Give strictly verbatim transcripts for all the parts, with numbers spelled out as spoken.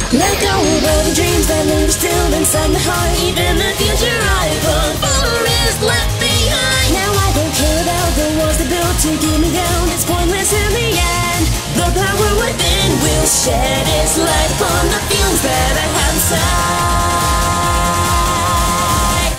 Let go of all the dreams that live still inside my heart. Even the future I fought for is left behind. Now I don't care about the walls they built to keep me down. It's pointless in the end. The power within will shed its light upon the feelings that I have inside.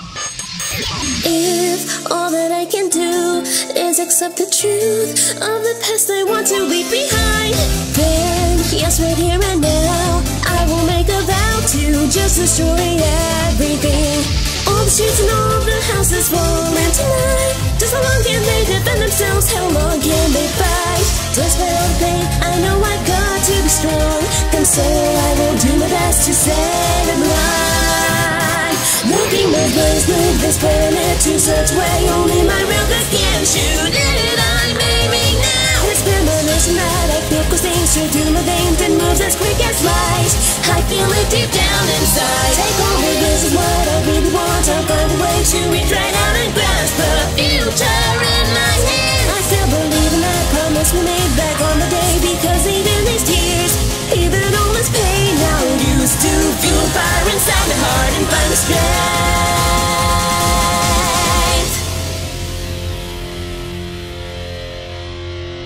If all that I can do is accept the truth of the past I want to leave behind, then yes, right here and now I will make a vow to just destroy everything. All the streets and all the houses falling tonight. Just how long can they defend themselves? How long can they fight? Despite all the pain, I know I've got to be strong. And so I will do my best to save them alive. Looking my place, move this planet to such way only my real good can shoot it. I'm aiming now. It's been a mission that I feel coursing straight through my veins and moves as quick as light. I feel it deep down inside. Take over, this is what I really want. I'll find a way to reach right out and grasp the future in my hand. I still believe in that promise we made back on the day, because even these tears, even all this pain, I'll use to fuel fire inside my heart and find the strength.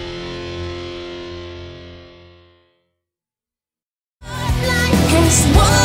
One